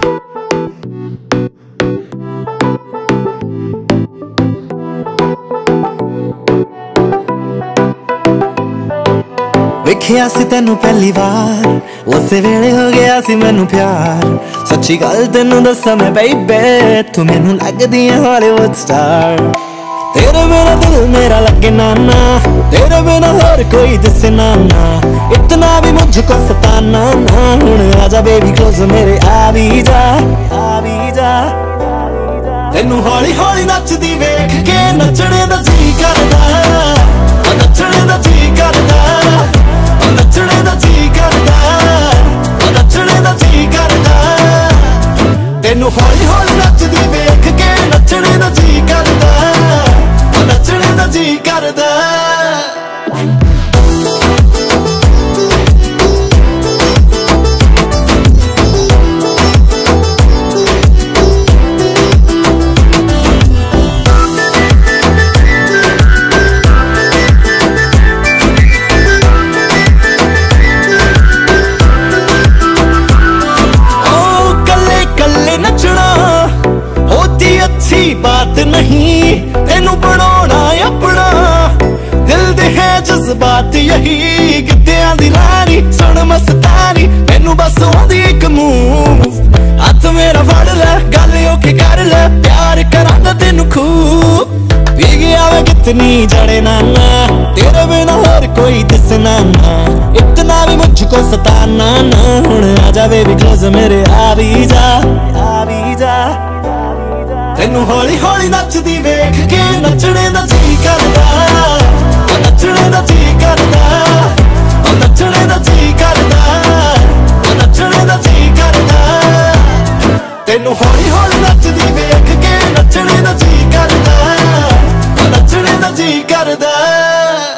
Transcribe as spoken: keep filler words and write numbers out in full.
वेखिया सी तेनू पहली बार, उसे वेले हो गया सी मैनू प्यार। सच्ची गल तेनू दसा मैं बेबे, तू मैनू लगदी है हॉलीवुड स्टार। तेरे बिना दिल मेरा लगे नाना, तेरे बिना और कोई दिसे नाना। इतना भी मुझको सताना ना, हुण आजा बेबी क्लोज मेरे आ भी जा, आ भी जा। तेनू हौली हौली नचदी वेख के नचने दा जी करदा, नचने दा जी करदा, नचने दा जी करदा, नचने दा जी करदा। तेनू हौली हौली नचदी वेख के नचने दा जी करदा, नचने दा जी करदा। अच्छी बात नहीं तेनू बनाना अपना, दिल दे है जज्बात यही। गिद्धियां दी रानी सुन मस्तानी, मैनू बस आंदी इक मूव। हथ मेरा फड़ ले गल ओके कर ले, प्यार करांगा तेनू खूब। पी गया वे कितनी जड़े नाना, तेरे बिना और कोई दिसना ना। इतना भी मुझको सताना ना, हुण आजा बेबी क्लोज मेरे आ भी जा, आ भी जा। तेनू हौली हौली नचदी वेख के नचने दा जी करदा, नचने दा जी करदा, नचने दा जी करदा, नचने दा जी करदा। तेनू हौली हौली नचदी वेख के नचने दा जी करदा, नचने दा जी करदा।